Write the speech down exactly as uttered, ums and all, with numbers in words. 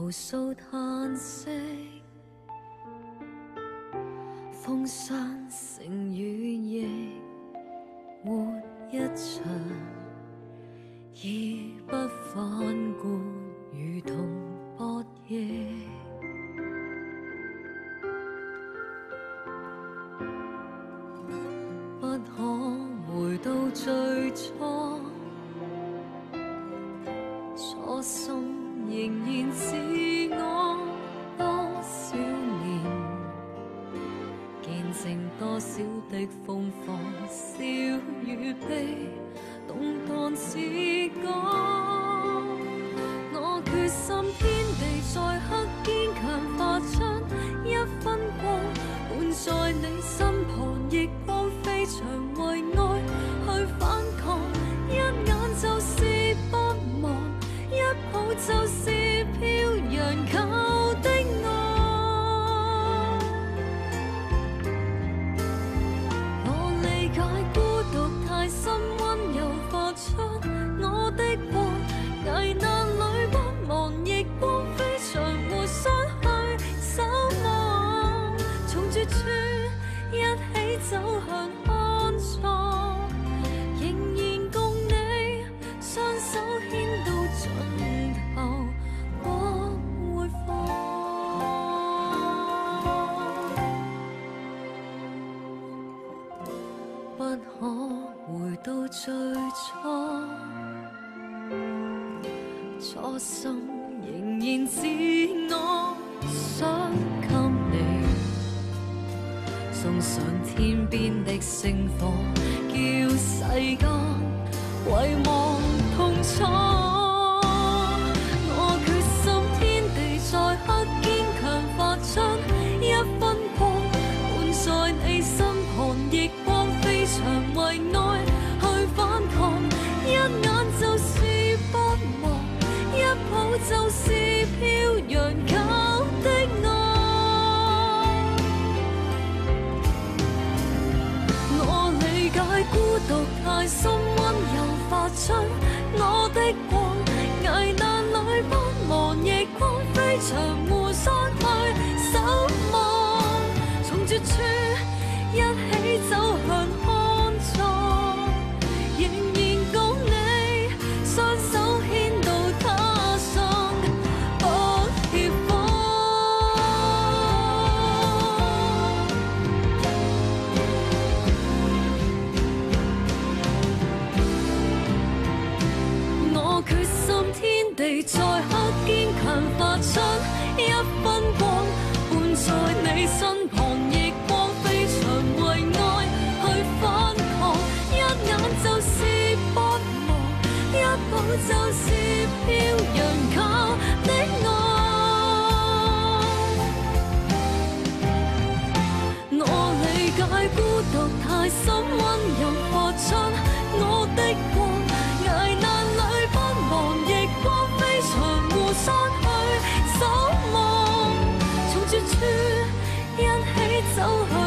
无數嘆息，風霜成雨亦活一場，已不反顧，如同薄翼。不可回到最初，初心仍然是我。多少年，見證多少的風放，笑與悲，動盪時光。我決心天地再刻，堅強發出一分光，伴在你身旁，逆光飛翔，為愛去反抗。一眼就是不忘，一抱就是飄揚靠的愛。我理解孤獨太深，溫柔發出我的光，危難裏不忘，逆光飛翔，互相去守望，從絕處一起走向安葬，仍然共你雙手牽到盡頭，光會放。不可回到最初，初心仍然是我，想給你送上天邊的星火，叫世間遺忘痛楚。我決心天地再刻，堅強發出一分光，伴在你身旁，逆光飛翔，為愛去反抗。一眼就是不忘，一抱就是飄揚靠的愛。我理解孤獨太深，溫柔發出我的光，危難裏不忘，逆光飛翔，互相去守望，從絕處一起走向安葬，仍然共你雙手牽到他生不協放。我決心天地再刻，堅強發出一分光，伴在你身旁，逆光飛翔，為愛去反抗。一眼就是不忘，一抱就是飄揚靠的愛。我理解孤獨太深，溫柔發出我的光，危難裏不忘，逆光飛翔，互相去守望，從絕處一起走向